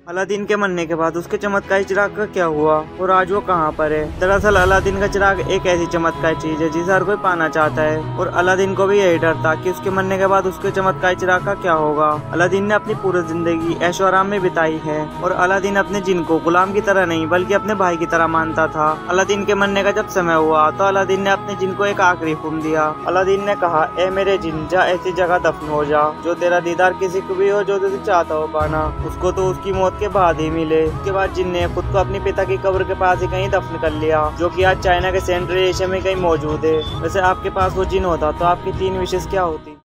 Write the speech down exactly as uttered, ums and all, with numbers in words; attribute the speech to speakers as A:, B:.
A: Aladdin के मरने के बाद उसके चमत्कारी चिराग का क्या हुआ और आज वो कहाँ पर है? दरअसल अलादीन का चिराग एक ऐसी चमत्कारी चीज है जिसे हर कोई पाना चाहता है और अलादीन को भी यही डर था कि उसके मरने के बाद उसके चमत्कारी चिराग का क्या होगा। अलादीन ने अपनी पूरी जिंदगी ऐशो आराम में बिताई है और अलादीन अपने जिन को गुलाम की तरह नहीं बल्कि अपने भाई की तरह मानता था। अलादीन के मरने का जब समय हुआ तो अलादीन ने अपने जिन को एक आखिरी हुक्म दिया। अलादीन ने कहा, ए मेरे जिन, जा ऐसी जगह दफन हो जा जो तेरा दीदार किसी को भी हो जो तुझे चाहता हो पाना, उसको तो उसकी मौत के बाद ही मिले। उसके बाद जिन ने खुद को अपने पिता की कब्र के पास ही कहीं दफन कर लिया, जो कि आज चाइना के सेंट्रल एशिया में कहीं मौजूद है। वैसे आपके पास वो जिन होता तो आपकी तीन विशेष क्या होती?